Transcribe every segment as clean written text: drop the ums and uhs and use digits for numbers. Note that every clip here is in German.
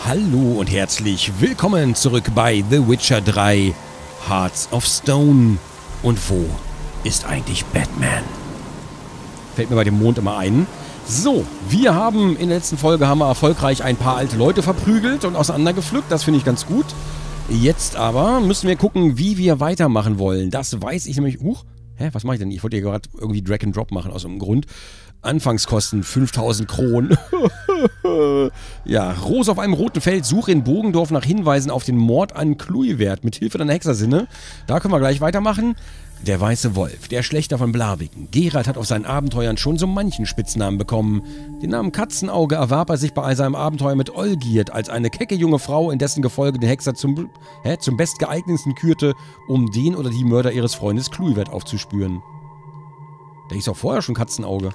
Hallo und herzlich willkommen zurück bei The Witcher 3 Hearts of Stone. Und wo ist eigentlich Batman? Fällt mir bei dem Mond immer ein. So, wir haben in der letzten Folge erfolgreich ein paar alte Leute verprügelt und auseinandergepflückt. Das finde ich ganz gut. Jetzt aber müssen wir gucken, wie wir weitermachen wollen. Das weiß ich nämlich... Hä, was mache ich denn? Ich wollte hier gerade irgendwie Drag and Drop machen aus irgendeinem Grund. Anfangskosten 5000 Kronen. Ja, Rose auf einem roten Feld, suche in Bogendorf nach Hinweisen auf den Mord an Kluivert mit Hilfe deiner Hexersinne. Da können wir gleich weitermachen. Der weiße Wolf, der Schlächter von Blaviken. Geralt hat auf seinen Abenteuern schon so manchen Spitznamen bekommen. Den Namen Katzenauge erwarb er sich bei seinem Abenteuer mit Olgierd als eine kecke junge Frau, in dessen Gefolge den Hexer zum bestgeeignetsten kürte, um den oder die Mörder ihres Freundes Kluivert aufzuspüren. Der hieß auch vorher schon Katzenauge.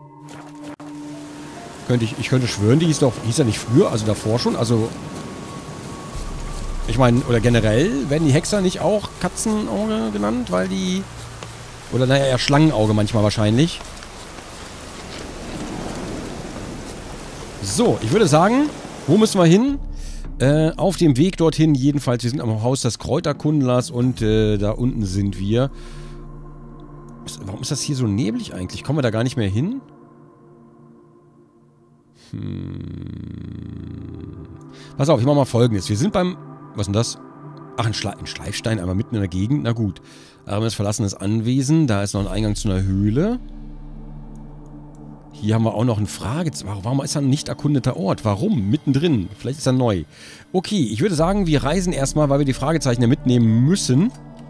Ich könnte schwören, die hieß ja nicht früher, also davor schon, also... Ich meine, oder generell werden die Hexer nicht auch Katzenauge genannt, weil die... Oder naja, eher Schlangenauge manchmal wahrscheinlich. So, ich würde sagen, wo müssen wir hin? Auf dem Weg dorthin jedenfalls. Wir sind am Haus des Kräuterkundlers und da unten sind wir. Warum ist das hier so neblig eigentlich? Kommen wir da gar nicht mehr hin? Pass auf, ich mache mal Folgendes. Wir sind beim... Was ist denn das? Ach, ein Schleifstein, aber mitten in der Gegend. Na gut. Aramis verlassenes Anwesen. Da ist noch ein Eingang zu einer Höhle. Hier haben wir auch noch ein Fragezeichen. Warum ist da ein nicht erkundeter Ort? Warum? Mittendrin. Vielleicht ist er neu. Okay, ich würde sagen, wir reisen erstmal, weil wir die Fragezeichen ja mitnehmen müssen.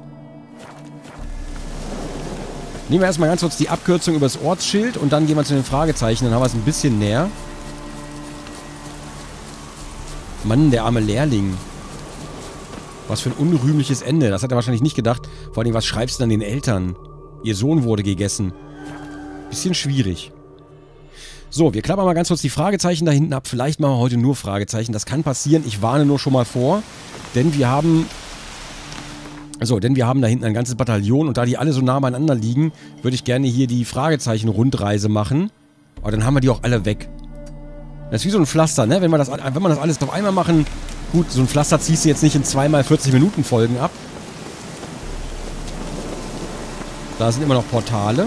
Nehmen wir erstmal ganz kurz die Abkürzung über das Ortsschild und dann gehen wir zu den Fragezeichen. Dann haben wir es ein bisschen näher. Mann, der arme Lehrling. Was für ein unrühmliches Ende. Das hat er wahrscheinlich nicht gedacht. Vor allem, was schreibst du dann den Eltern? Ihr Sohn wurde gegessen. Bisschen schwierig. So, wir klappern mal ganz kurz die Fragezeichen da hinten ab. Vielleicht machen wir heute nur Fragezeichen. Das kann passieren. Ich warne nur schon mal vor. Denn wir haben... da hinten ein ganzes Bataillon. Und da die alle so nah beieinander liegen, würde ich gerne hier die Fragezeichen-Rundreise machen. Aber dann haben wir die auch alle weg. Das ist wie so ein Pflaster, ne? Wenn wir das alles auf einmal machen... Gut, so ein Pflaster ziehst du jetzt nicht in 2x 40 Minuten Folgen ab. Da sind immer noch Portale.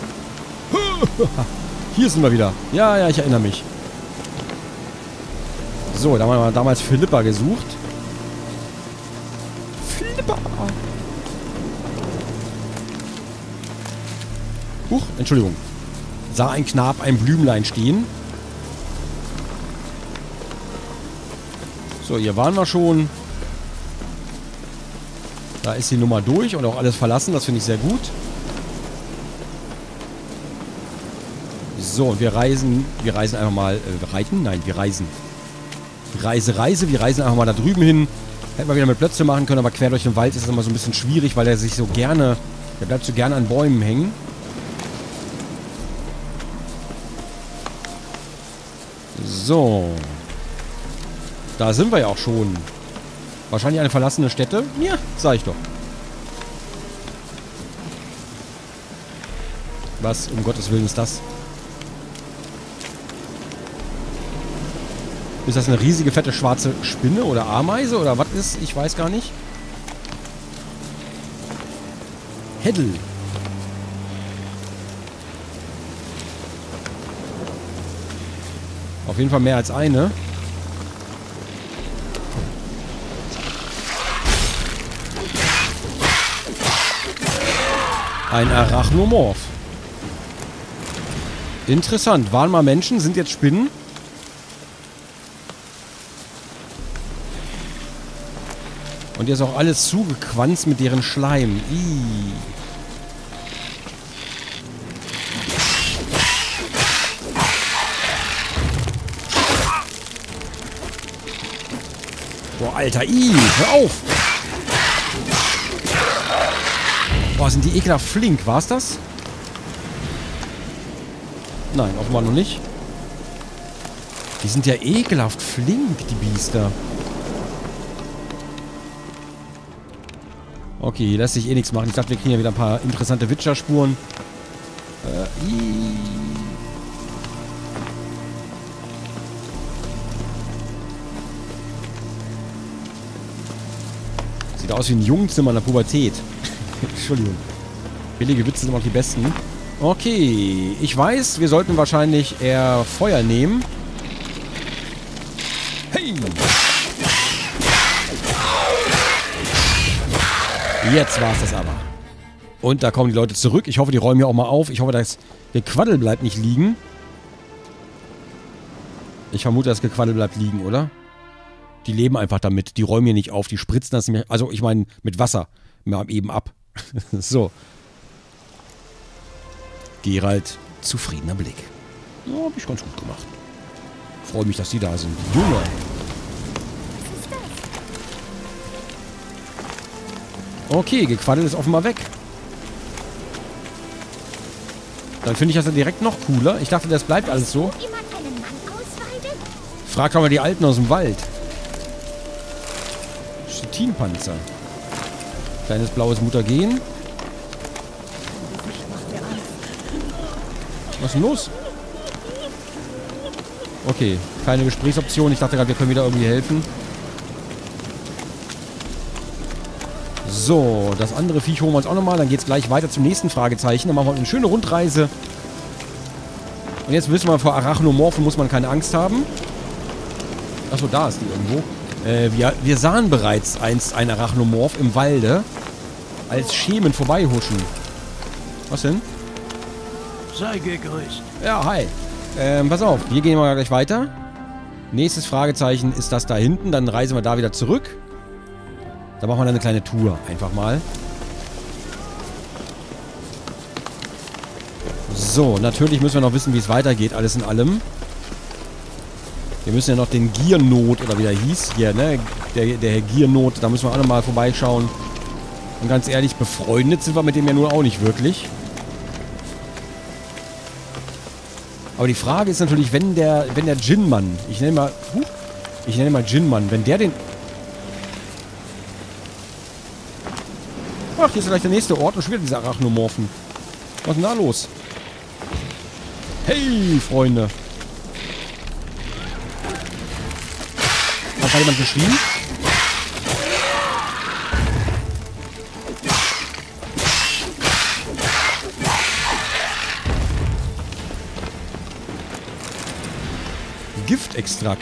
Hier sind wir wieder. Ja, ich erinnere mich. So, da haben wir damals Philippa gesucht. Philippa! Huch, Entschuldigung. Sah ein Knab ein Blümlein stehen. So, hier waren wir schon. Da ist die Nummer durch und auch alles verlassen. Das finde ich sehr gut. So, und wir reisen einfach mal... reiten? Nein, wir reisen. Reise. Wir reisen einfach mal da drüben hin. Hätten wir wieder mit Plötze machen können, aber quer durch den Wald ist das immer so ein bisschen schwierig, weil der sich so gerne... Der bleibt so gerne an Bäumen hängen. So... Da sind wir ja auch schon. Wahrscheinlich eine verlassene Stätte. Ja, sag ich doch. Was um Gottes Willen ist das? Ist das eine riesige, fette, schwarze Spinne oder Ameise oder was ist? Ich weiß gar nicht. Heddel. Auf jeden Fall mehr als eine. Ein Arachnomorph. Interessant. Waren mal Menschen, sind jetzt Spinnen. Und jetzt auch alles zugequanzt mit deren Schleim. Ih. Boah, Alter. Ih, hör auf. Boah, sind die ekelhaft flink. War's das? Nein, offenbar noch nicht. Die sind ja ekelhaft flink, die Biester. Okay, hier lässt sich eh nichts machen. Ich dachte, wir kriegen ja wieder ein paar interessante Witcher-Spuren. Sieht aus wie ein Jungenzimmer in der Pubertät. Entschuldigung. Billige Witze sind auch die besten. Okay, ich weiß, wir sollten wahrscheinlich eher Feuer nehmen. Hey! Jetzt war es das aber. Und da kommen die Leute zurück. Ich hoffe, die räumen hier auch mal auf. Ich hoffe, das Gequaddel bleibt nicht liegen. Ich vermute, das Gequaddel bleibt liegen, oder? Die leben einfach damit. Die räumen hier nicht auf. Die spritzen das nicht mehr. Also, ich meine, mit Wasser. Mal eben ab. So. Geralt, zufriedener Blick. Ja, hab ich ganz gut gemacht. Freue mich, dass die da sind. Junge. Okay, Gequaddel ist offenbar weg. Dann finde ich das ja direkt noch cooler. Ich dachte, das bleibt alles so. Frag doch mal die Alten aus dem Wald. Chitinpanzer. Kleines blaues Mutagen. Was ist denn los? Okay, keine Gesprächsoption. Ich dachte gerade, wir können wieder irgendwie helfen. So, das andere Viech holen wir uns auch nochmal. Dann geht es gleich weiter zum nächsten Fragezeichen. Dann machen wir eine schöne Rundreise. Und jetzt wissen wir, vor Arachnomorphen muss man keine Angst haben. Achso, da ist die irgendwo. Wir sahen bereits einst ein Arachnomorph im Walde als Schemen vorbeihuschen. Was denn? Sei gegrüßt. Ja, hi. Pass auf, wir gehen mal gleich weiter. Nächstes Fragezeichen ist das da hinten. Dann reisen wir da wieder zurück. Da machen wir dann eine kleine Tour. Einfach mal. So, natürlich müssen wir noch wissen, wie es weitergeht. Alles in allem. Wir müssen ja noch den Giernot, oder wie der hieß, hier, ne? Der Herr Giernot, da müssen wir auch nochmal vorbeischauen. Und ganz ehrlich, befreundet sind wir mit dem ja nun auch nicht wirklich. Aber die Frage ist natürlich, wenn der Djinn-Mann, ich nenne mal Djinn-Mann, wenn der den... Ach, hier ist gleich der nächste Ort und schon wieder diese Arachnomorphen. Was ist denn da los? Hey, Freunde. Hat da jemand geschrien? Giftextrakt.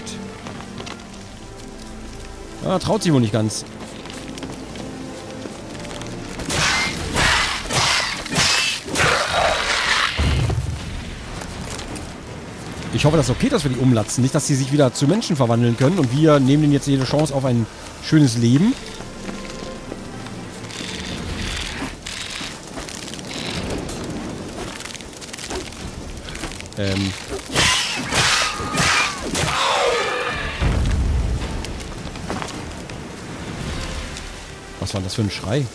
Ah, traut sich wohl nicht ganz. Ich hoffe, das ist okay, dass wir die umlatzen. Nicht, dass sie sich wieder zu Menschen verwandeln können. Und wir nehmen denen jetzt jede Chance auf ein schönes Leben. Was war das für ein Schrei?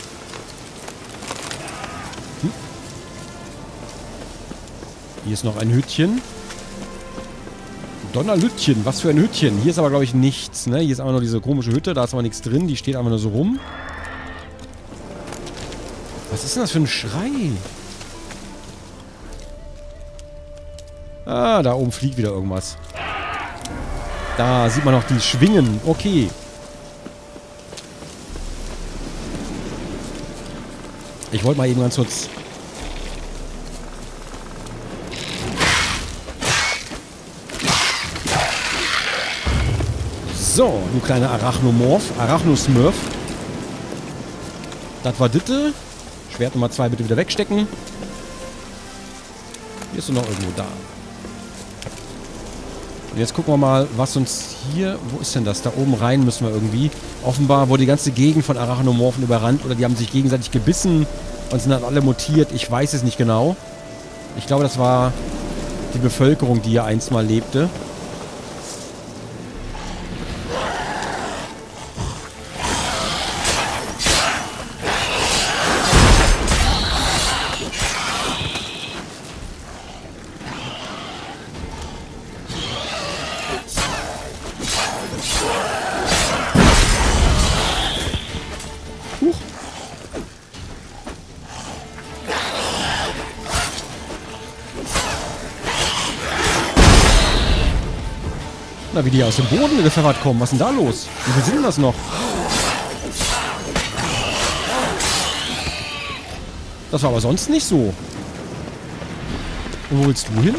Hier ist noch ein Hütchen. Donnerlütchen, was für ein Hütchen. Hier ist aber, glaube ich, nichts, ne? Hier ist einfach nur diese komische Hütte, da ist aber nichts drin. Die steht einfach nur so rum. Was ist denn das für ein Schrei? Ah, da oben fliegt wieder irgendwas. Da sieht man noch die Schwingen. Okay. Ich wollte mal eben ganz kurz... So, du kleiner Arachnomorph. Arachnosmurf. Das war Ditte. Schwert Nummer 2 bitte wieder wegstecken. Hier ist er noch irgendwo da. Und jetzt gucken wir mal, was uns hier... Wo ist denn das? Da oben rein müssen wir irgendwie. Offenbar wurde die ganze Gegend von Arachnomorphen überrannt. Oder die haben sich gegenseitig gebissen und sind dann alle mutiert. Ich weiß es nicht genau. Ich glaube, das war die Bevölkerung, die hier einst mal lebte. Na, wie die aus dem Boden gepfeffert kommen. Was ist denn da los? Wie viel sind denn das noch? Das war aber sonst nicht so. Und wo willst du hin?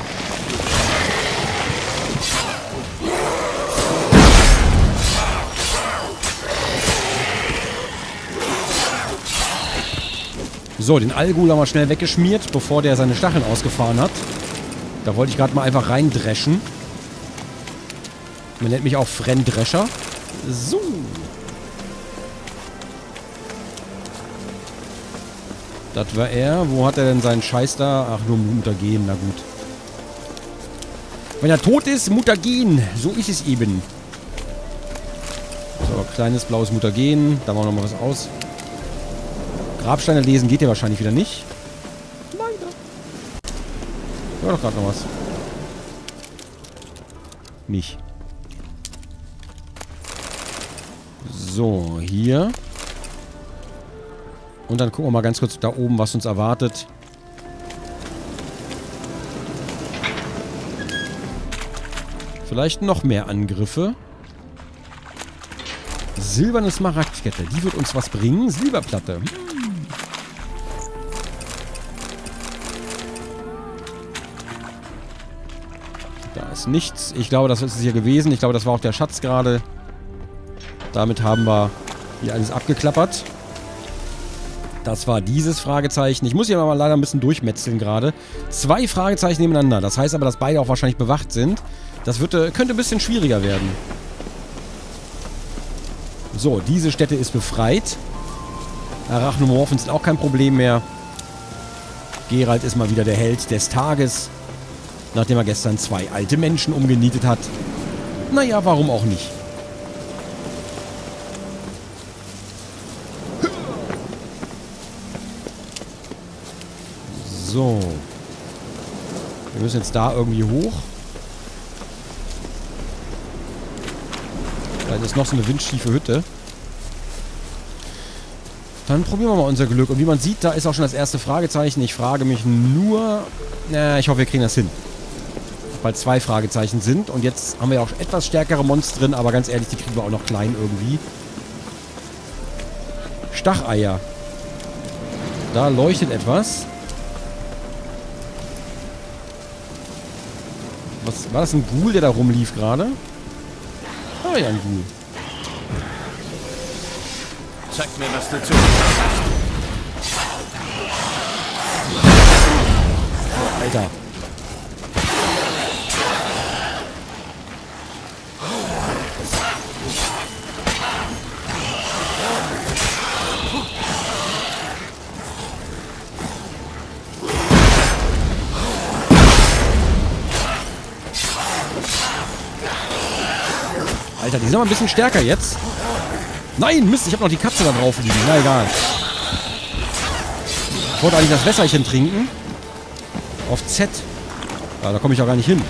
So, den Algul haben wir schnell weggeschmiert, bevor der seine Stacheln ausgefahren hat. Da wollte ich gerade mal einfach reindreschen. Man nennt mich auch Frenndrescher. So. Das war er. Wo hat er denn seinen Scheiß da? Ach, nur Mutagen. Na gut. Wenn er tot ist, Mutagen. So ist es eben. So, kleines blaues Mutagen. Da machen wir nochmal was aus. Grabsteine lesen geht ja wahrscheinlich wieder nicht. Leider. War doch gerade noch was. Nicht. So, hier. Und dann gucken wir mal ganz kurz da oben, was uns erwartet. Vielleicht noch mehr Angriffe. Silberne Smaragdkette. Die wird uns was bringen. Silberplatte. Da ist nichts. Ich glaube, das ist es hier gewesen. Ich glaube, das war auch der Schatz gerade. Damit haben wir hier alles abgeklappert. Das war dieses Fragezeichen. Ich muss hier aber leider ein bisschen durchmetzeln gerade. 2 Fragezeichen nebeneinander. Das heißt aber, dass beide auch wahrscheinlich bewacht sind. Das könnte ein bisschen schwieriger werden. So, diese Stätte ist befreit. Arachnomorphen sind auch kein Problem mehr. Geralt ist mal wieder der Held des Tages. Nachdem er gestern 2 alte Menschen umgenietet hat. Naja, warum auch nicht? So. Wir müssen jetzt da irgendwie hoch. Da ist noch so eine windschiefe Hütte. Dann probieren wir mal unser Glück. Und wie man sieht, da ist auch schon das erste Fragezeichen. Ich frage mich nur... ich hoffe, wir kriegen das hin. Weil 2 Fragezeichen sind. Und jetzt haben wir ja auch etwas stärkere Monster drin. Aber ganz ehrlich, die kriegen wir auch noch klein irgendwie. Stacheier. Da leuchtet etwas. Was, war das ein Ghoul, der da rumlief gerade? Ah ja, ein Ghoul. Zeig mir, was du tust. Oh, Alter. Alter, die sind aber ein bisschen stärker jetzt. Nein, Mist, ich habe noch die Katze da drauf liegen. Na egal. Ich wollte eigentlich das Wässerchen trinken. Auf Z. Ja, da komme ich auch gar nicht hin.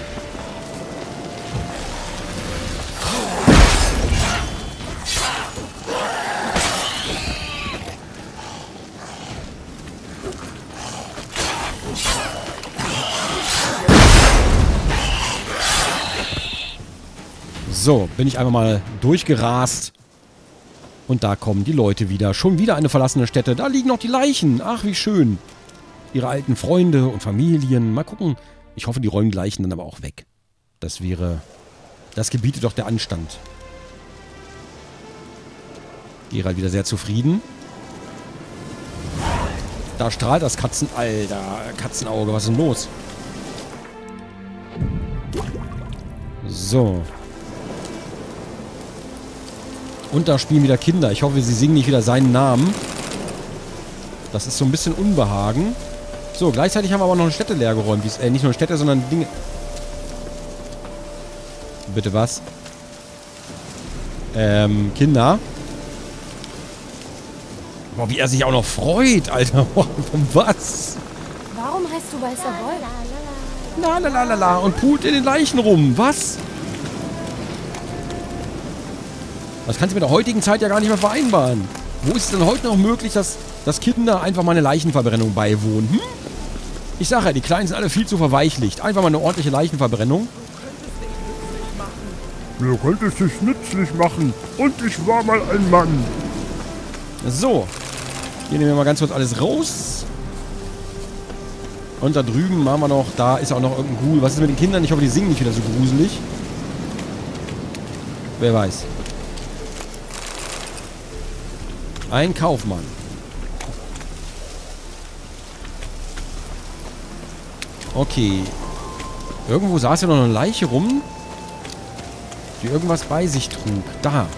So, bin ich einfach mal durchgerast. Und da kommen die Leute wieder. Schon wieder eine verlassene Stätte. Da liegen noch die Leichen. Ach, wie schön. Ihre alten Freunde und Familien. Mal gucken. Ich hoffe, die räumen die Leichen dann aber auch weg. Das wäre... Das gebietet doch der Anstand. Geralt wieder sehr zufrieden. Da strahlt das Alter, Katzenauge. Was ist denn los? So. Und da spielen wieder Kinder. Ich hoffe, sie singen nicht wieder seinen Namen. Das ist so ein bisschen Unbehagen. So, gleichzeitig haben wir aber noch eine Stätte leer geräumt. Nicht nur eine Stätte, sondern Dinge... Bitte was? Kinder. Boah, wie er sich auch noch freut, Alter. Was? Warum heißt du weißer Wolf? Lalalala. Und pult in den Leichen rum. Was? Das kannst du mit der heutigen Zeit ja gar nicht mehr vereinbaren. Wo ist es denn heute noch möglich, dass Kinder einfach mal eine Leichenverbrennung beiwohnen? Hm? Ich sage ja, die Kleinen sind alle viel zu verweichlicht. Einfach mal eine ordentliche Leichenverbrennung. Du könntest dich nützlich machen. Und ich war mal ein Mann. So. Hier nehmen wir mal ganz kurz alles raus. Und da drüben machen wir noch, da ist auch noch irgendein Ghoul. Was ist mit den Kindern? Ich hoffe, die singen nicht wieder so gruselig. Wer weiß. Ein Kaufmann. Okay. Irgendwo saß ja noch eine Leiche rum, die irgendwas bei sich trug. Da.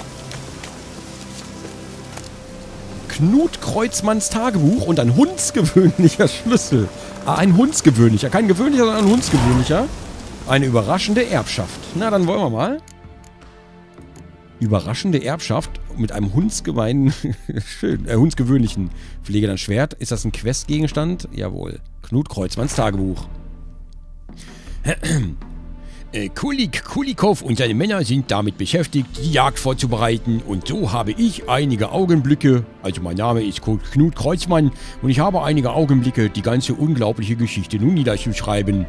Knut Kreuzmanns Tagebuch und ein hundsgewöhnlicher Schlüssel. Ah, ein hundsgewöhnlicher. Kein gewöhnlicher, sondern ein hundsgewöhnlicher. Eine überraschende Erbschaft. Na, dann wollen wir mal. Überraschende Erbschaft mit einem hundsgewöhnlichen Pflegeland Schwert. Ist das ein Questgegenstand? Jawohl. Knut Kreuzmanns Tagebuch. Kulikow und seine Männer sind damit beschäftigt, die Jagd vorzubereiten. Und so habe ich einige Augenblicke, also mein Name ist Knut Kreuzmann, und ich habe einige Augenblicke, die ganze unglaubliche Geschichte nun niederzuschreiben.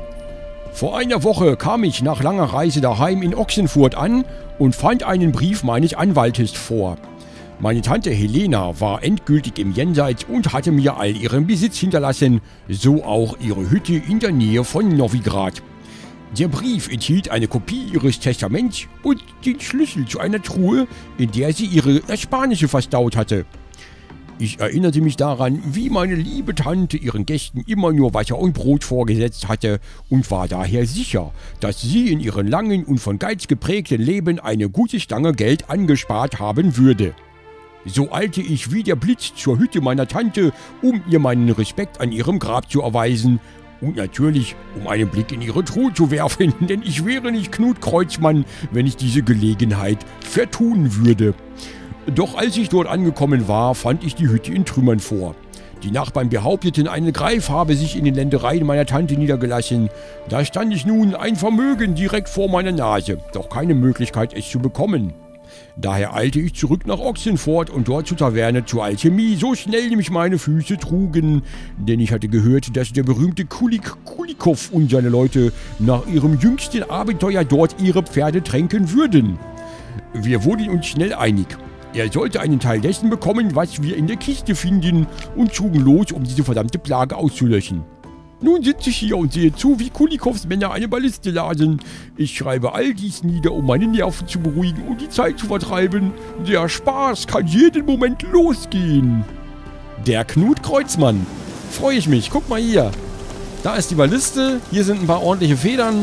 Vor einer Woche kam ich nach langer Reise daheim in Ochsenfurt an und fand einen Brief meines Anwaltes vor. Meine Tante Helena war endgültig im Jenseits und hatte mir all ihren Besitz hinterlassen, so auch ihre Hütte in der Nähe von Novigrad. Der Brief enthielt eine Kopie ihres Testaments und den Schlüssel zu einer Truhe, in der sie ihre Ersparnisse verstaut hatte. Ich erinnerte mich daran, wie meine liebe Tante ihren Gästen immer nur Wasser und Brot vorgesetzt hatte und war daher sicher, dass sie in ihrem langen und von Geiz geprägten Leben eine gute Stange Geld angespart haben würde. So eilte ich wie der Blitz zur Hütte meiner Tante, um ihr meinen Respekt an ihrem Grab zu erweisen und natürlich, um einen Blick in ihre Truhe zu werfen, denn ich wäre nicht Knut Kreuzmann, wenn ich diese Gelegenheit vertun würde. Doch als ich dort angekommen war, fand ich die Hütte in Trümmern vor. Die Nachbarn behaupteten, ein Greif habe sich in den Ländereien meiner Tante niedergelassen. Da stand ich nun ein Vermögen direkt vor meiner Nase, doch keine Möglichkeit, es zu bekommen. Daher eilte ich zurück nach Ochsenfurt und dort zur Taverne zur Alchemie, so schnell mich meine Füße trugen. Denn ich hatte gehört, dass der berühmte Kulikow und seine Leute nach ihrem jüngsten Abenteuer dort ihre Pferde tränken würden. Wir wurden uns schnell einig. Er sollte einen Teil dessen bekommen, was wir in der Kiste finden, und zogen los, um diese verdammte Plage auszulöschen. Nun sitze ich hier und sehe zu, wie Kulikows Männer eine Balliste laden. Ich schreibe all dies nieder, um meine Nerven zu beruhigen und die Zeit zu vertreiben. Der Spaß kann jeden Moment losgehen. Der Knut Kreuzmann. Freue ich mich. Guck mal hier. Da ist die Balliste. Hier sind ein paar ordentliche Federn.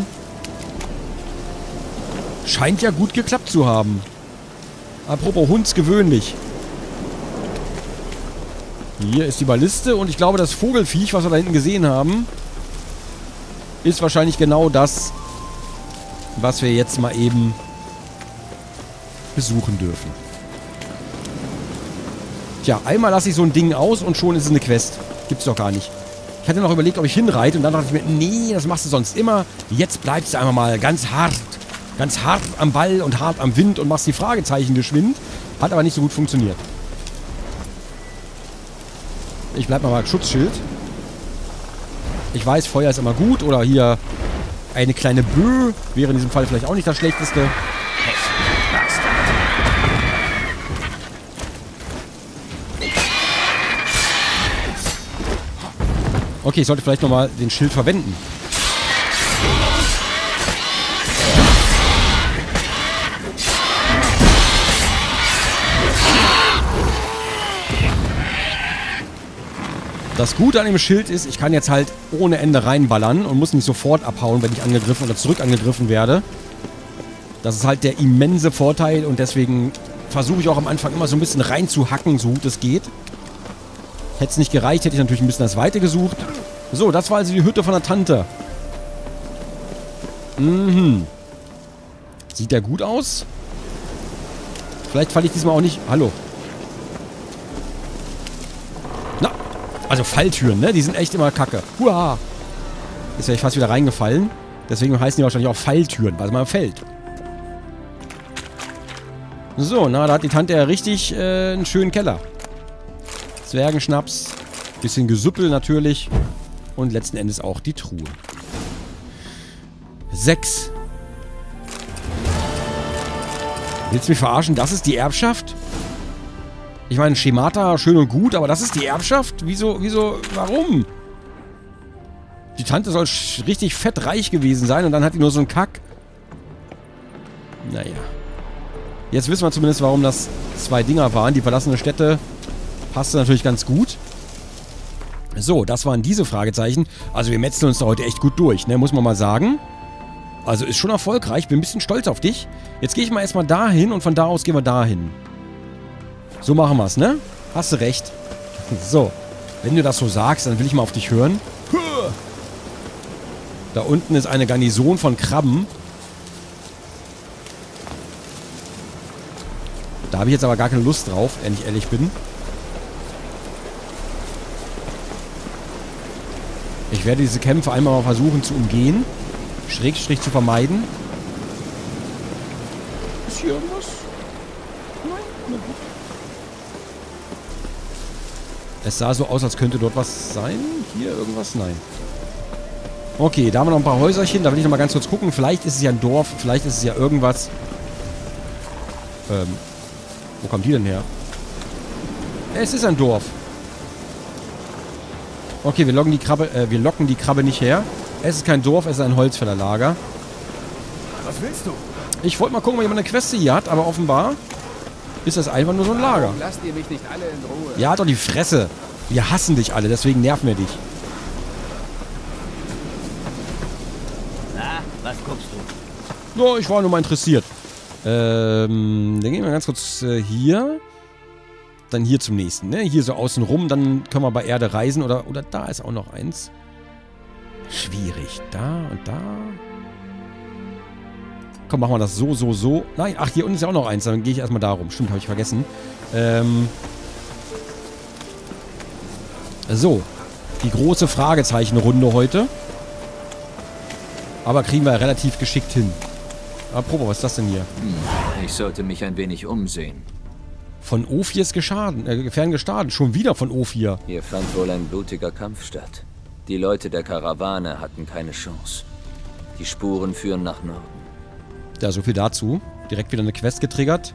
Scheint ja gut geklappt zu haben. Apropos hundsgewöhnlich. Hier ist die Balliste und ich glaube, das Vogelfiech, was wir da hinten gesehen haben, ist wahrscheinlich genau das, was wir jetzt mal eben besuchen dürfen. Tja, einmal lasse ich so ein Ding aus und schon ist es eine Quest. Gibt's doch gar nicht. Ich hatte noch überlegt, ob ich hinreite und dann dachte ich mir, nee, das machst du sonst immer. Jetzt bleibst du einfach mal ganz hart am Ball und hart am Wind und machst die Fragezeichen geschwind. Hat aber nicht so gut funktioniert. Ich bleib mal Schutzschild. Ich weiß, Feuer ist immer gut. Oder hier eine kleine Böe wäre in diesem Fall vielleicht auch nicht das Schlechteste. Okay, ich sollte vielleicht nochmal den Schild verwenden. Das Gute an dem Schild ist, ich kann jetzt halt ohne Ende reinballern und muss nicht sofort abhauen, wenn ich angegriffen oder zurück angegriffen werde. Das ist halt der immense Vorteil und deswegen versuche ich auch am Anfang immer so ein bisschen reinzuhacken, so gut es geht. Hätte es nicht gereicht, hätte ich natürlich ein bisschen das Weite gesucht. So, das war also die Hütte von der Tante. Sieht der gut aus? Vielleicht falle ich diesmal auch nicht... Hallo. Na, also Falltüren, ne? Die sind echt immer kacke. Huah. Jetzt wäre ich fast wieder reingefallen. Deswegen heißen die wahrscheinlich auch Falltüren, weil man fällt. So, na, da hat die Tante ja richtig einen schönen Keller. Zwergenschnaps. Bisschen Gesüppel natürlich. Und letzten Endes auch die Truhe. 6. Willst du mich verarschen? Das ist die Erbschaft? Ich meine, Schemata, schön und gut, aber das ist die Erbschaft? Wieso, warum? Die Tante soll richtig fettreich gewesen sein und dann hat die nur so einen Kack. Naja. Jetzt wissen wir zumindest, warum das 2 Dinger waren. Die verlassene Stätte passte natürlich ganz gut. So, das waren diese Fragezeichen. Also wir metzeln uns da heute echt gut durch, ne? Muss man mal sagen. Also ist schon erfolgreich. Bin ein bisschen stolz auf dich. Jetzt gehe ich mal erstmal dahin und von da aus gehen wir dahin. So machen wir es, ne? Hast du recht. So. Wenn du das so sagst, dann will ich mal auf dich hören. Da unten ist eine Garnison von Krabben. Da habe ich jetzt aber gar keine Lust drauf, wenn ich ehrlich bin. Ich werde diese Kämpfe einmal mal versuchen zu umgehen. Schrägstrich zu vermeiden. Ist hier irgendwas? Nein, na gut. Es sah so aus, als könnte dort was sein. Hier irgendwas? Nein. Okay, da haben wir noch ein paar Häuserchen. Da will ich noch mal ganz kurz gucken. Vielleicht ist es ja ein Dorf. Vielleicht ist es ja irgendwas. Wo kommt die denn her? Es ist ein Dorf. Okay, wir locken die Krabbe nicht her. Es ist kein Dorf, es ist ein Holzfällerlager. Was willst du? Ich wollte mal gucken, ob jemand eine Queste hier hat, aber offenbar ist das einfach nur so ein Lager. Lasst ihr mich nicht alle in Ruhe? Ja, halt doch die Fresse. Wir hassen dich alle, deswegen nerven wir dich. Na, was guckst du? No, ich war nur mal interessiert. Dann gehen wir ganz kurz hier. Dann hier zum nächsten, ne? Hier so außen rum, dann können wir bei Erde reisen. Oder da ist auch noch eins. Schwierig. Da und da. Komm, machen wir das so. Nein, ach, hier unten ist ja auch noch eins. Dann gehe ich erstmal da rum. Stimmt, habe ich vergessen. So. Die große Fragezeichenrunde heute. Aber kriegen wir relativ geschickt hin. Apropos, was ist das denn hier? Ich sollte mich ein wenig umsehen. Von Ophirs ferngestaden. Schon wieder von Ophir. Hier fand wohl ein blutiger Kampf statt. Die Leute der Karawane hatten keine Chance. Die Spuren führen nach Norden. Ja, so viel dazu. Direkt wieder eine Quest getriggert.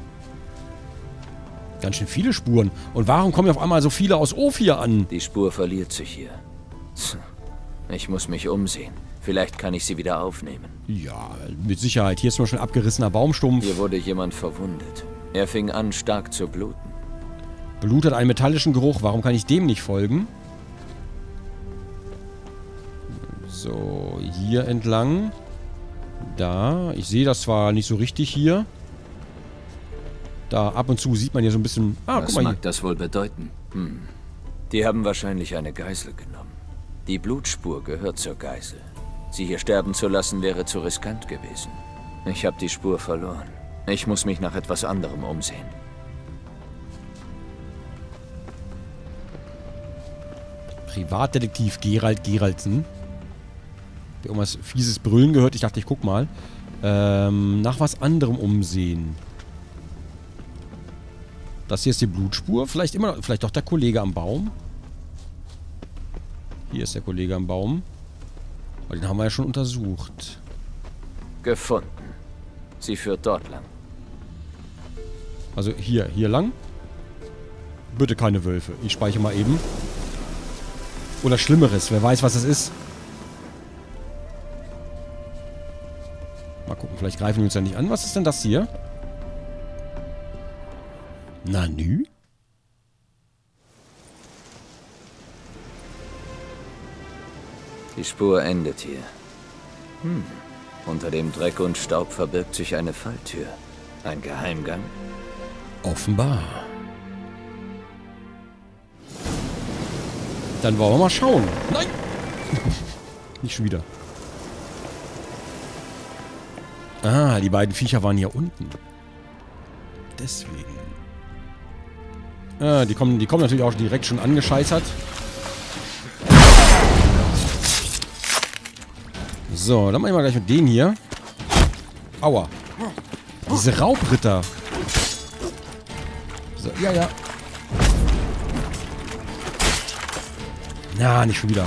Ganz schön viele Spuren. Und warum kommen auf einmal so viele aus Ophir an? Die Spur verliert sich hier. Ich muss mich umsehen. Vielleicht kann ich sie wieder aufnehmen. Ja, mit Sicherheit. Hier ist zum Beispiel ein abgerissener Baumstumpf. Hier wurde jemand verwundet. Er fing an, stark zu bluten. Blut hat einen metallischen Geruch. Warum kann ich dem nicht folgen? So, hier entlang. Da. Ich sehe das zwar nicht so richtig hier. Da ab und zu sieht man hier so ein bisschen... Ah, Was guck mal mag hier. das wohl bedeuten? Die haben wahrscheinlich eine Geisel genommen. Die Blutspur gehört zur Geisel. Sie hier sterben zu lassen, wäre zu riskant gewesen. Ich habe die Spur verloren. Ich muss mich nach etwas anderem umsehen. Privatdetektiv Gerald Geraldsen. Ich habe irgendwas fieses Brüllen gehört. Ich dachte, ich guck mal. Nach was anderem umsehen. Das hier ist die Blutspur. Vielleicht doch der Kollege am Baum. Hier ist der Kollege am Baum. Aber den haben wir ja schon untersucht. Gefunden. Sie führt dort lang. Also hier lang. Bitte keine Wölfe. Ich speichere mal eben. Oder Schlimmeres. Wer weiß, was es ist. Mal gucken. Vielleicht greifen die uns ja nicht an. Was ist denn das hier? Nanu? Die Spur endet hier. Unter dem Dreck und Staub verbirgt sich eine Falltür. Ein Geheimgang? Offenbar. Dann wollen wir mal schauen. Nein! Nicht schon wieder. Ah, die beiden Viecher waren hier unten. Deswegen. Ah, die kommen natürlich auch direkt schon angescheißert. So, dann machen wir gleich mit denen hier. Aua. Diese Raubritter. So, ja. Na, nicht schon wieder.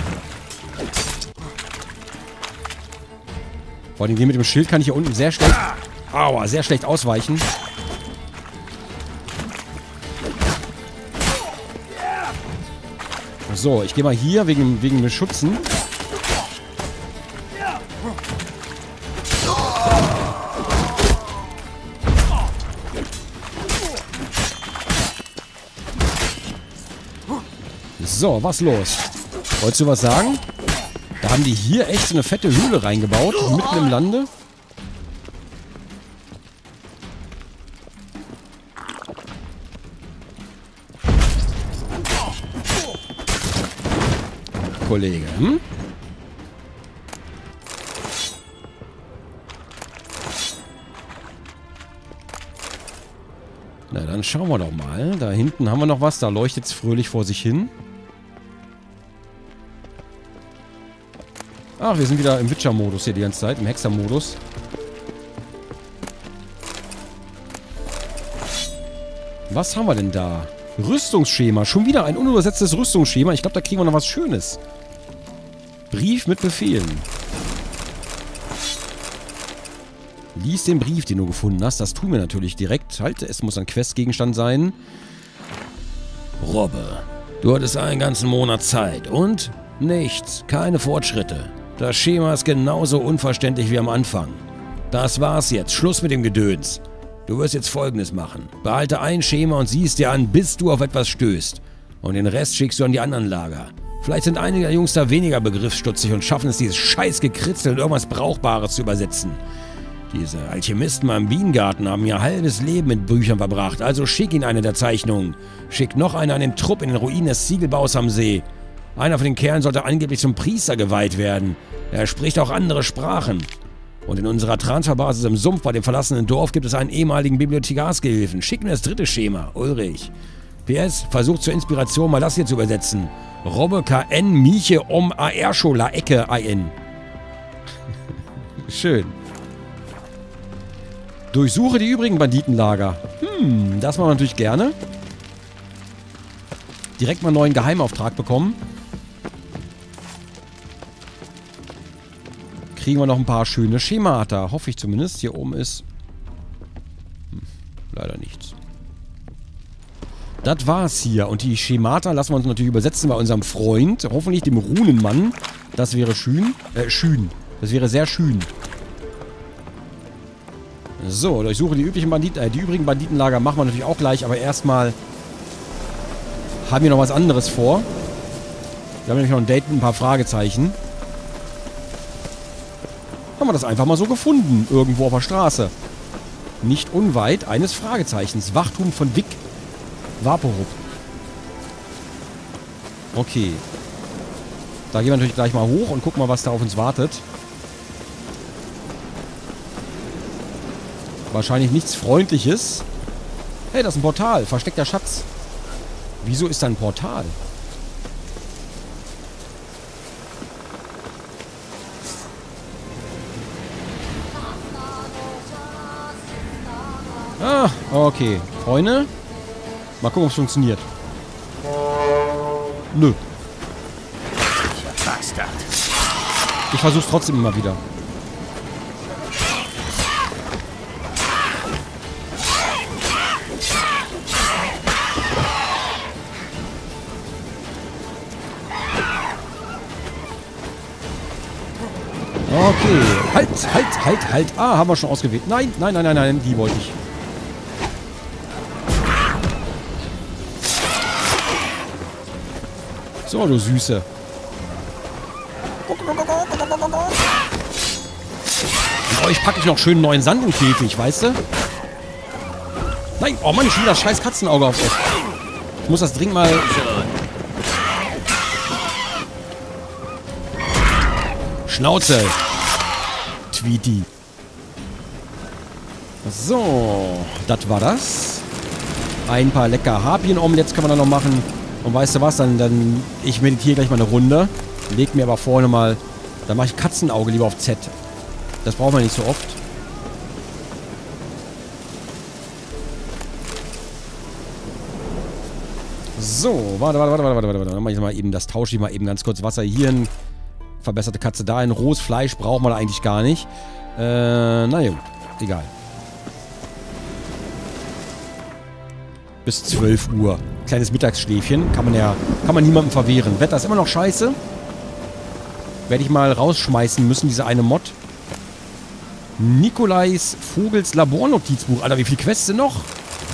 Vor allem den mit dem Schild kann ich hier unten sehr schlecht... Aua, sehr schlecht ausweichen. So, ich gehe mal hier wegen dem Schützen. So, was los? Wolltest du was sagen? Da haben die hier echt so eine fette Höhle reingebaut, mitten im Lande. Kollege, hm? Na, dann schauen wir doch mal. Da hinten haben wir noch was. Da leuchtet es fröhlich vor sich hin. Ach, wir sind wieder im Witcher-Modus hier die ganze Zeit. Im Hexer-Modus. Was haben wir denn da? Rüstungsschema. Schon wieder ein unübersetztes Rüstungsschema. Ich glaube, da kriegen wir noch was Schönes. Brief mit Befehlen. Lies den Brief, den du gefunden hast. Das tun wir natürlich direkt. Halt, es muss ein Questgegenstand sein. Robbe, du hattest einen ganzen Monat Zeit. Und? Nichts. Keine Fortschritte. Das Schema ist genauso unverständlich wie am Anfang. Das war's jetzt. Schluss mit dem Gedöns. Du wirst jetzt Folgendes machen. Behalte ein Schema und siehst dir an, bis du auf etwas stößt. Und den Rest schickst du an die anderen Lager. Vielleicht sind einige der Jungs da weniger begriffsstutzig und schaffen es, dieses scheiß Gekritzel in irgendwas Brauchbares zu übersetzen. Diese Alchemisten am Bienengarten haben ihr halbes Leben mit Büchern verbracht, also schick ihnen eine der Zeichnungen. Schick noch eine an den Trupp in den Ruinen des Ziegelbaus am See. Einer von den Kerlen sollte angeblich zum Priester geweiht werden. Er spricht auch andere Sprachen. Und in unserer Transferbasis im Sumpf bei dem verlassenen Dorf gibt es einen ehemaligen Bibliothekarsgehilfen. Schick mir das dritte Schema, Ulrich. PS, versucht zur Inspiration mal das hier zu übersetzen. Robbe KN Miche Aerscho La Ecke ein. Schön. Durchsuche die übrigen Banditenlager. Das machen wir natürlich gerne. Direkt mal einen neuen Geheimauftrag bekommen. Kriegen wir noch ein paar schöne Schemata. Hoffe ich zumindest. Hier oben ist... leider nichts. Das war's hier. Und die Schemata lassen wir uns natürlich übersetzen bei unserem Freund. Hoffentlich dem Runenmann. Das wäre schön. Das wäre sehr schön. So, durchsuche die übrigen Banditenlager machen wir natürlich auch gleich. Aber erstmal haben wir noch was anderes vor. Wir haben nämlich noch ein Date mit ein paar Fragezeichen. Haben wir das einfach mal so gefunden. Irgendwo auf der Straße. Nicht unweit eines Fragezeichens. Wachturm von Vic Vaporub. Okay. Da gehen wir natürlich gleich mal hoch und gucken mal, was da auf uns wartet. Wahrscheinlich nichts Freundliches. Hey, das ist ein Portal. Versteckter Schatz. Wieso ist da ein Portal? Ah, okay. Freunde. Mal gucken, ob es funktioniert. Nö. Ich versuch's trotzdem immer wieder. Okay. Halt. Ah, haben wir schon ausgewählt. Nein, die wollte ich. So, du Süße. Und euch packe ich noch schön neuen Sand im Käfig, weißt du? Nein, oh Mann, schon wieder das scheiß Katzenauge auf euch. Ich muss das dringend mal... Schnauze. Tweety. So, das war das. Ein paar lecker Harpien-Omelettes können wir dann noch machen. Und weißt du was, dann ich meditiere gleich mal eine Runde. Leg mir aber vorne mal... Dann mache ich Katzenauge lieber auf Z. Das brauchen wir nicht so oft. So, warte. Dann mache ich mal eben, das tausche ich mal eben ganz kurz. Wasser hierhin. Verbesserte Katze dahin. Rohes Fleisch brauchen wir eigentlich gar nicht. Naja, egal. bis 12 Uhr. Kleines Mittagsschläfchen. Kann man niemandem verwehren. Wetter ist immer noch scheiße. Werde ich mal rausschmeißen müssen, diese eine Mod. Nikolais Vogels Labornotizbuch. Alter, wie viele Quests sind noch?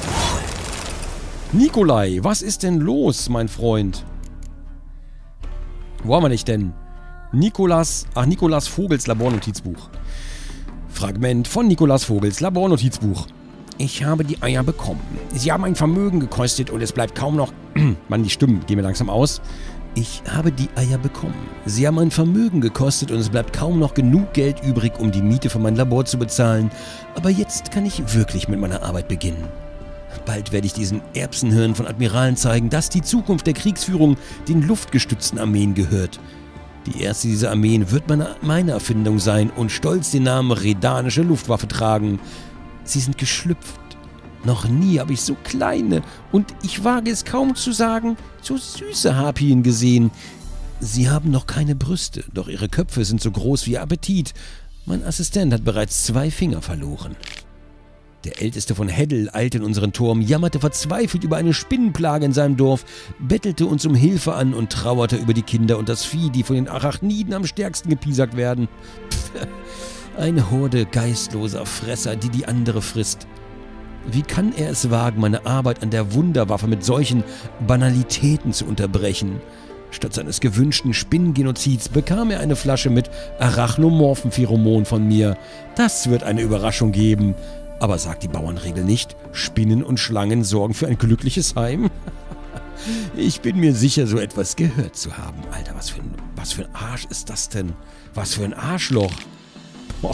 Nikolai, was ist denn los, mein Freund? Wo haben wir dich denn? Nikolas Vogels Labornotizbuch. Fragment von Nikolas Vogels Labornotizbuch. Ich habe die Eier bekommen. Sie haben ein Vermögen gekostet und es bleibt kaum noch... Mann, die Stimmen gehen mir langsam aus. Ich habe die Eier bekommen. Sie haben ein Vermögen gekostet und es bleibt kaum noch genug Geld übrig, um die Miete für mein Labor zu bezahlen. Aber jetzt kann ich wirklich mit meiner Arbeit beginnen. Bald werde ich diesen Erbsenhirn von Admiralen zeigen, dass die Zukunft der Kriegsführung den luftgestützten Armeen gehört. Die erste dieser Armeen wird meine Erfindung sein und stolz den Namen Redanische Luftwaffe tragen. Sie sind geschlüpft. Noch nie habe ich so kleine und ich wage es kaum zu sagen, so süße Harpien gesehen. Sie haben noch keine Brüste, doch ihre Köpfe sind so groß wie ihr Appetit. Mein Assistent hat bereits 2 Finger verloren. Der Älteste von Heddel eilte in unseren Turm, jammerte verzweifelt über eine Spinnenplage in seinem Dorf, bettelte uns um Hilfe an und trauerte über die Kinder und das Vieh, die von den Arachniden am stärksten gepiesackt werden. Eine Horde geistloser Fresser, die die andere frisst. Wie kann er es wagen, meine Arbeit an der Wunderwaffe mit solchen Banalitäten zu unterbrechen? Statt seines gewünschten Spinnengenozids bekam er eine Flasche mit arachnomorphen Pheromon von mir. Das wird eine Überraschung geben. Aber sagt die Bauernregel nicht, Spinnen und Schlangen sorgen für ein glückliches Heim? Ich bin mir sicher, so etwas gehört zu haben. Alter, was für ein Arsch ist das denn? Was für ein Arschloch. Boah.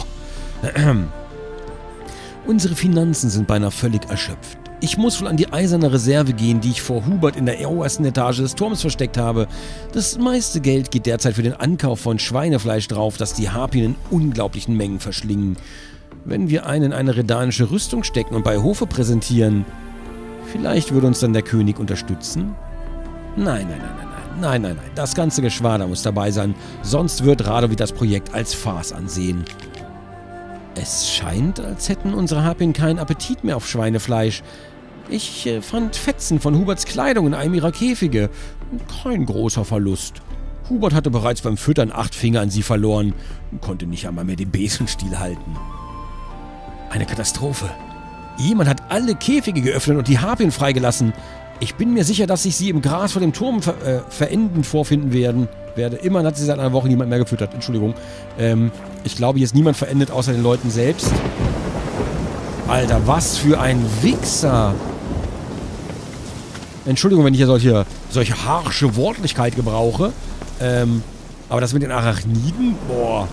Unsere Finanzen sind beinahe völlig erschöpft. Ich muss wohl an die eiserne Reserve gehen, die ich vor Hubert in der obersten Etage des Turms versteckt habe. Das meiste Geld geht derzeit für den Ankauf von Schweinefleisch drauf, das die Harpien in unglaublichen Mengen verschlingen. Wenn wir einen in eine redanische Rüstung stecken und bei Hofe präsentieren, vielleicht würde uns dann der König unterstützen? Nein. Das ganze Geschwader muss dabei sein, sonst wird Radovid das Projekt als Farce ansehen. Es scheint, als hätten unsere Harpien keinen Appetit mehr auf Schweinefleisch. Ich fand Fetzen von Huberts Kleidung in einem ihrer Käfige. Kein großer Verlust. Hubert hatte bereits beim Füttern 8 Finger an sie verloren und konnte nicht einmal mehr den Besenstiel halten. Eine Katastrophe. Jemand hat alle Käfige geöffnet und die Harpien freigelassen. Ich bin mir sicher, dass ich sie im Gras vor dem Turm verendend vorfinden werde. Immerhin hat sie seit einer Woche niemand mehr gefüttert. Entschuldigung. Ich glaube, hier ist niemand verendet, außer den Leuten selbst. Alter, was für ein Wichser. Entschuldigung, wenn ich hier solche harsche Wortlichkeit gebrauche. Aber das mit den Arachniden, boah.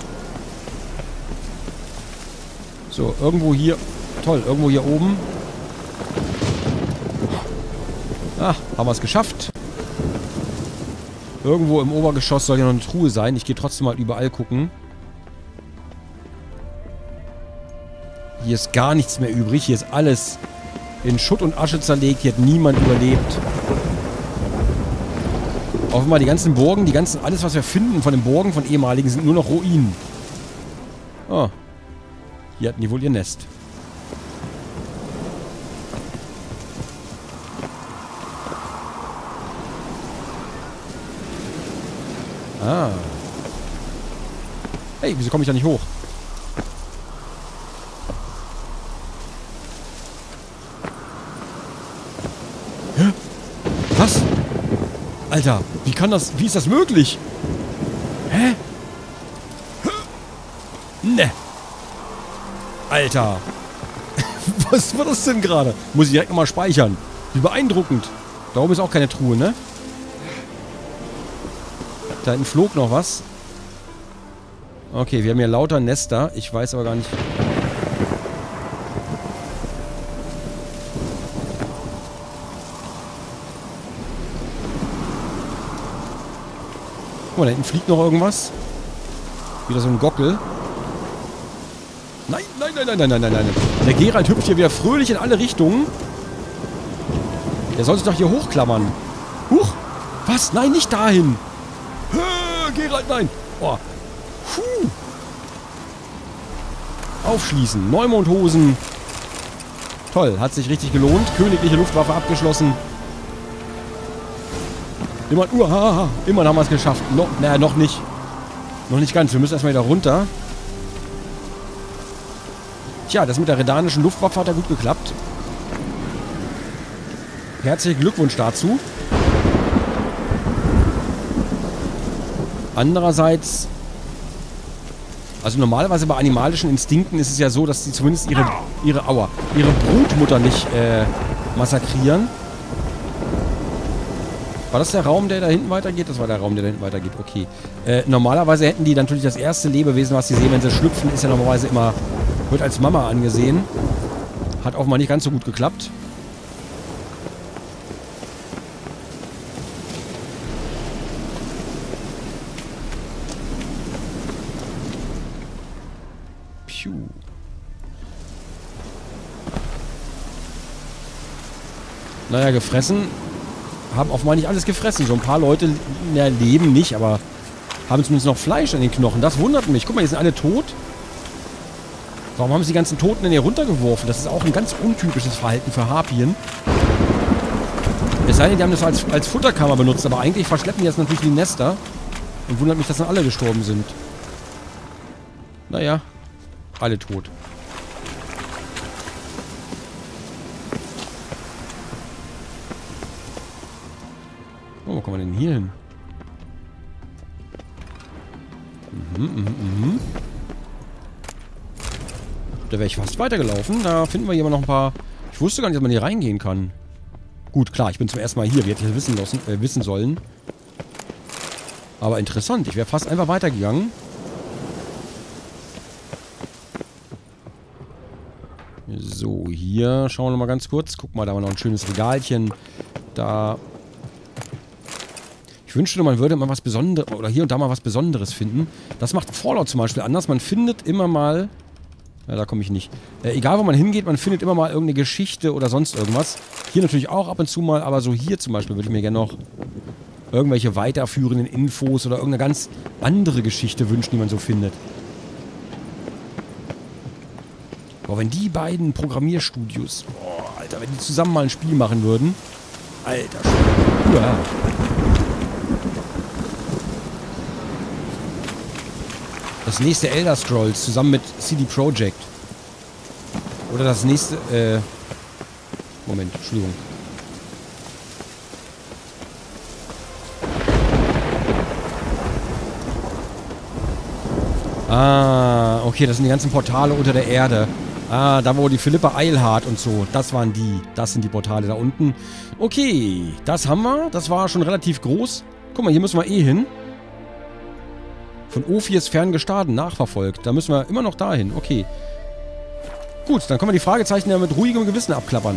So, irgendwo hier... Toll, irgendwo hier oben. Ah, haben wir es geschafft. Irgendwo im Obergeschoss soll ja noch eine Truhe sein. Ich gehe trotzdem mal überall gucken. Hier ist gar nichts mehr übrig. Hier ist alles in Schutt und Asche zerlegt. Hier hat niemand überlebt. Offenbar die ganzen Burgen, alles was wir finden von den Burgen von ehemaligen sind nur noch Ruinen. Oh. Hier hatten die wohl ihr Nest. Ah. Hey, wieso komme ich da nicht hoch? Hä? Was? Alter, wie ist das möglich? Hä? Ne. Alter. Was war das denn gerade? Muss ich direkt nochmal speichern. Wie beeindruckend. Da oben ist auch keine Truhe, ne? Da hinten flog noch was. Okay, wir haben hier lauter Nester. Ich weiß aber gar nicht... Guck mal, da hinten fliegt noch irgendwas. Wieder so ein Gockel. Nein. Der Geralt hüpft hier wieder fröhlich in alle Richtungen. Der soll sich doch hier hochklammern. Huch! Was? Nein, nicht dahin! Geralt, nein! Oh. Puh. Aufschließen. Neumondhosen. Toll, hat sich richtig gelohnt. Königliche Luftwaffe abgeschlossen. Immerhin haben wir es geschafft. Noch nicht. Noch nicht ganz. Wir müssen erstmal wieder runter. Tja, das mit der redanischen Luftwaffe hat ja gut geklappt. Herzlichen Glückwunsch dazu. Andererseits, also normalerweise bei animalischen Instinkten ist es ja so, dass sie zumindest ihre Brutmutter nicht massakrieren. War das der Raum, der da hinten weitergeht? Das war der Raum, der da hinten weitergeht. Okay. Normalerweise hätten die natürlich das erste Lebewesen, was sie sehen, wenn sie schlüpfen, ist ja normalerweise immer, wird als Mama angesehen. Hat offenbar nicht ganz so gut geklappt. Piu. Naja, gefressen. Haben offenbar nicht alles gefressen. So ein paar Leute leben nicht, aber haben zumindest noch Fleisch an den Knochen. Das wundert mich. Guck mal, hier sind alle tot. Warum haben sie die ganzen Toten denn hier runtergeworfen? Das ist auch ein ganz untypisches Verhalten für Harpien. Es sei denn, die haben das als Futterkammer benutzt, aber eigentlich verschleppen die jetzt natürlich die Nester. Und wundert mich, dass dann alle gestorben sind. Naja, alle tot. Oh, wo kommen wir denn hier hin? Da wäre ich fast weitergelaufen. Da finden wir hier noch ein paar... Ich wusste gar nicht, dass man hier reingehen kann. Gut, klar, ich bin zum ersten Mal hier. Wie hätte ich das wissen sollen. Aber interessant. Ich wäre fast einfach weitergegangen. So, hier schauen wir noch mal ganz kurz. Guck mal, da war noch ein schönes Regalchen. Da... Ich wünschte, man würde mal was Besonderes oder hier und da mal was Besonderes finden. Das macht Fallout zum Beispiel anders. Man findet immer mal... Ja, da komme ich nicht. Egal, wo man hingeht, man findet immer mal irgendeine Geschichte oder sonst irgendwas. Hier natürlich auch ab und zu mal, aber so hier zum Beispiel würde ich mir gerne noch irgendwelche weiterführenden Infos oder irgendeine ganz andere Geschichte wünschen, die man so findet. Boah, wenn die beiden Programmierstudios... Boah, Alter, wenn die zusammen mal ein Spiel machen würden... Alter, ja. Das nächste Elder Scrolls zusammen mit CD Projekt. Oder das nächste, Moment, Entschuldigung. Ah, okay, das sind die ganzen Portale unter der Erde. Ah, da wo die Philippa Eilhart und so. Das waren die. Das sind die Portale da unten. Okay, das haben wir. Das war schon relativ groß. Guck mal, hier müssen wir eh hin. Von Ophies Ferngestaden nachverfolgt. Da müssen wir immer noch dahin. Okay. Gut, dann können wir die Fragezeichen ja mit ruhigem Gewissen abklappern.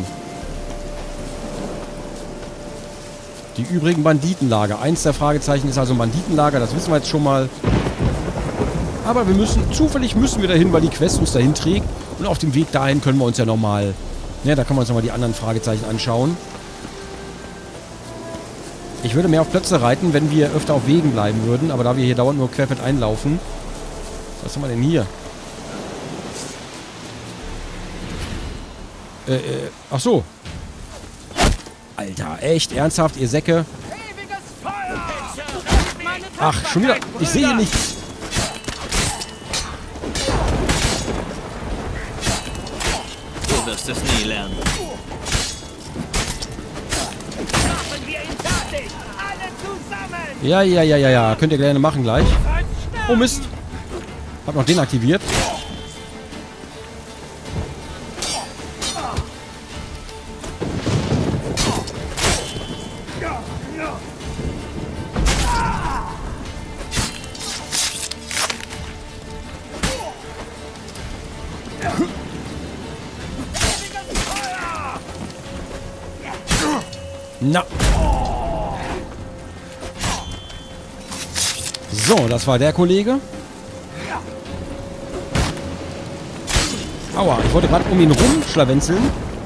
Die übrigen Banditenlager. Eins der Fragezeichen ist also ein Banditenlager. Das wissen wir jetzt schon mal. Aber wir müssen, zufällig müssen wir dahin, weil die Quest uns dahin trägt. Und auf dem Weg dahin können wir uns ja nochmal... Ja, da können wir uns nochmal die anderen Fragezeichen anschauen. Ich würde mehr auf Plötze reiten, wenn wir öfter auf Wegen bleiben würden. Aber da wir hier dauernd nur querfeld einlaufen. Was haben wir denn hier? Ach so. Alter, echt? Ernsthaft, ihr Säcke? Ach, schon wieder. Ich sehe nichts. Du wirst es nie lernen. Ja. Könnt ihr gerne machen gleich. Oh Mist. Hab noch den aktiviert. Na. So, das war der Kollege. Aua, ich wollte gerade um ihn rumschlawenzeln.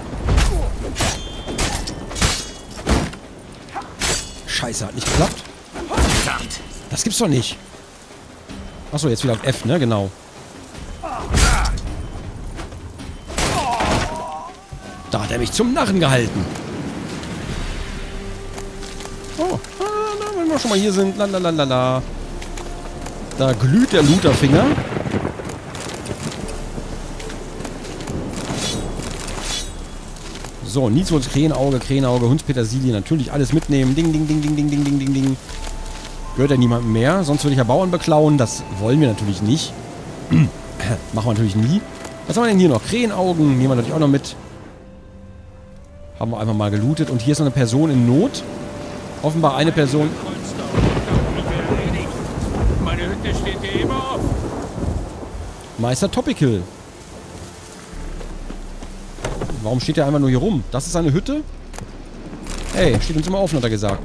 Scheiße, hat nicht geklappt. Das gibt's doch nicht. Achso, jetzt wieder auf F, ne? Genau. Da hat er mich zum Narren gehalten. Oh, wenn wir schon mal hier sind. Lalalala. Da glüht der Looterfinger. So, Nizos Krähenauge, Hundspetersilie, natürlich alles mitnehmen. Ding, ding, ding, ding, ding, ding, ding, ding, ding. Gehört ja niemandem mehr. Sonst würde ich ja Bauern beklauen. Das wollen wir natürlich nicht. Machen wir natürlich nie. Was haben wir denn hier noch? Krähenaugen nehmen wir natürlich auch noch mit. Haben wir einfach mal gelootet. Und hier ist noch eine Person in Not. Offenbar eine Person... Meine Hütte steht hier immer auf. Meister Topical. Warum steht der einfach nur hier rum? Das ist seine Hütte? Hey, steht uns immer offen, hat er gesagt.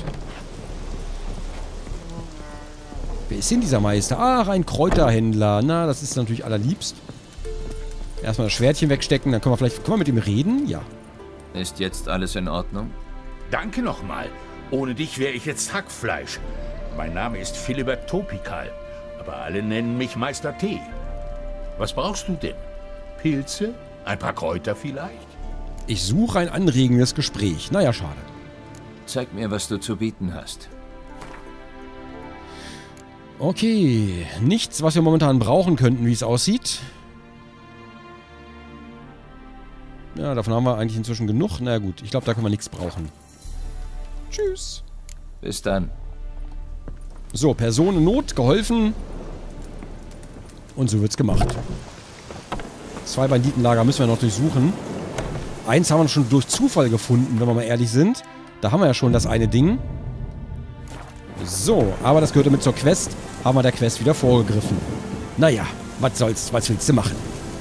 Wer ist denn dieser Meister? Ach, ein Kräuterhändler. Na, das ist natürlich allerliebst. Erstmal das Schwertchen wegstecken, dann können wir vielleicht... Können wir mit ihm reden? Ja. Ist jetzt alles in Ordnung? Danke nochmal. Ohne dich wäre ich jetzt Hackfleisch. Mein Name ist Philibert Topical, aber alle nennen mich Meister T. Was brauchst du denn? Pilze? Ein paar Kräuter vielleicht? Ich suche ein anregendes Gespräch. Naja, schade. Zeig mir, was du zu bieten hast. Okay. Nichts, was wir momentan brauchen könnten, wie es aussieht. Ja, davon haben wir eigentlich inzwischen genug. Na gut, ich glaube, da können wir nichts brauchen. Tschüss. Bis dann. So, Person in Not, geholfen. Und so wird's gemacht. 2 Banditenlager müssen wir noch durchsuchen. Eins haben wir schon durch Zufall gefunden, wenn wir mal ehrlich sind. Da haben wir ja schon das eine Ding. So, aber das gehörte mit zur Quest. Haben wir der Quest wieder vorgegriffen. Naja, was soll's, was willst du machen?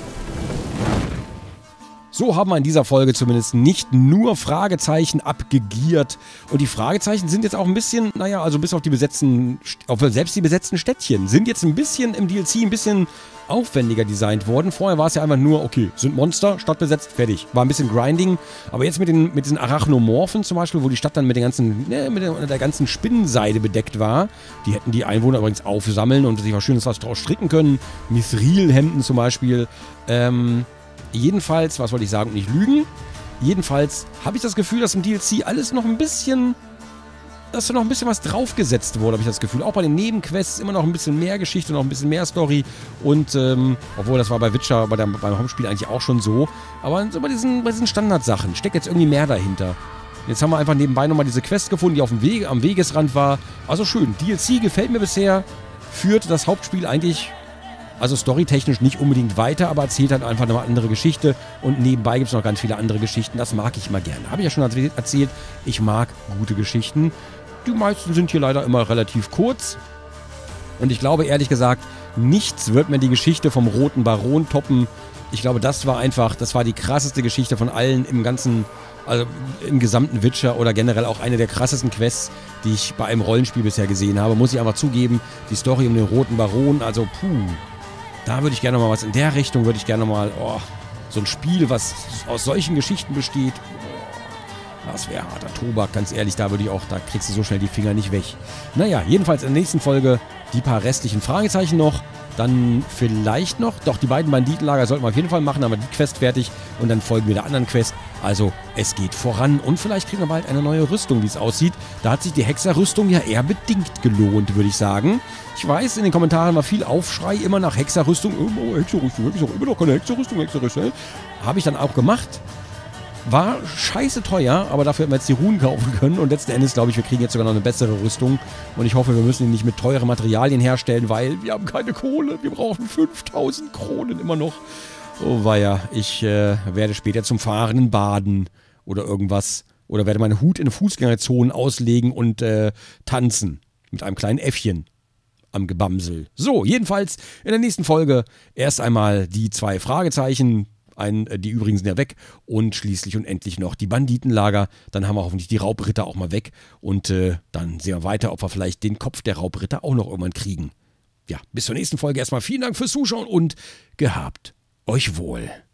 So haben wir in dieser Folge zumindest nicht nur Fragezeichen abgegiert. Und die Fragezeichen sind jetzt auch ein bisschen, naja, also bis auf die besetzten, selbst die besetzten Städtchen, sind jetzt ein bisschen im DLC ein bisschen aufwendiger designt worden. Vorher war es ja einfach nur, okay, sind Monster, Stadt besetzt, fertig. War ein bisschen Grinding. Aber jetzt mit diesen Arachnomorphen zum Beispiel, wo die Stadt dann mit der ganzen Spinnenseide bedeckt war, die hätten die Einwohner übrigens aufsammeln und sich was Schönes draus stricken können. Mithril-Hemden zum Beispiel. Jedenfalls, was wollte ich sagen und nicht lügen? Jedenfalls habe ich das Gefühl, dass im DLC alles noch ein bisschen... dass da noch ein bisschen was draufgesetzt wurde, habe ich das Gefühl. Auch bei den Nebenquests immer noch ein bisschen mehr Geschichte, noch ein bisschen mehr Story. Und, obwohl das war bei Witcher, beim Hauptspiel eigentlich auch schon so. Aber so bei diesen Standardsachen steckt jetzt irgendwie mehr dahinter. Jetzt haben wir einfach nebenbei nochmal diese Quest gefunden, die auf dem am Wegesrand war. Also schön. DLC gefällt mir bisher. Führt das Hauptspiel eigentlich... Also storytechnisch nicht unbedingt weiter, aber erzählt halt einfach eine andere Geschichte. Und nebenbei gibt es noch ganz viele andere Geschichten. Das mag ich immer gerne. Habe ich ja schon erzählt. Ich mag gute Geschichten. Die meisten sind hier leider immer relativ kurz. Und ich glaube, ehrlich gesagt, nichts wird mir die Geschichte vom Roten Baron toppen. Ich glaube, das war die krasseste Geschichte von allen im ganzen, also im gesamten Witcher oder generell auch eine der krassesten Quests, die ich bei einem Rollenspiel bisher gesehen habe. Muss ich einfach zugeben, die Story um den Roten Baron, also da würde ich gerne mal was in der Richtung, so ein Spiel, was aus solchen Geschichten besteht. Das wäre harter Tobak, ganz ehrlich, da kriegst du so schnell die Finger nicht weg. Naja, jedenfalls in der nächsten Folge die paar restlichen Fragezeichen noch. Dann vielleicht noch, doch die beiden Banditenlager sollten wir auf jeden Fall machen, dann haben wir die Quest fertig und dann folgen wir der anderen Quest. Also es geht voran und vielleicht kriegen wir bald eine neue Rüstung, wie es aussieht. Da hat sich die Hexerrüstung ja eher bedingt gelohnt, würde ich sagen. Ich weiß, in den Kommentaren war viel Aufschrei immer nach Hexerrüstung. Oh, Hexerrüstung, immer noch keine Hexerrüstung. Habe ich dann auch gemacht. War scheiße teuer, aber dafür hätten wir jetzt die Runen kaufen können. Und letzten Endes, glaube ich, wir kriegen jetzt sogar noch eine bessere Rüstung. Und ich hoffe, wir müssen ihn nicht mit teuren Materialien herstellen, weil wir haben keine Kohle. Wir brauchen 5000 Kronen immer noch. Oh weia, ich werde später zum fahrenden Baden oder irgendwas. Oder werde meinen Hut in Fußgängerzonen auslegen und tanzen. Mit einem kleinen Äffchen am Gebamsel. So, jedenfalls in der nächsten Folge erst einmal die 2 Fragezeichen. Die übrigens sind ja weg. Und schließlich und endlich noch die Banditenlager. Dann haben wir hoffentlich die Raubritter auch mal weg. Und dann sehen wir weiter, ob wir vielleicht den Kopf der Raubritter auch noch irgendwann kriegen. Ja, bis zur nächsten Folge erstmal vielen Dank fürs Zuschauen und gehabt euch wohl.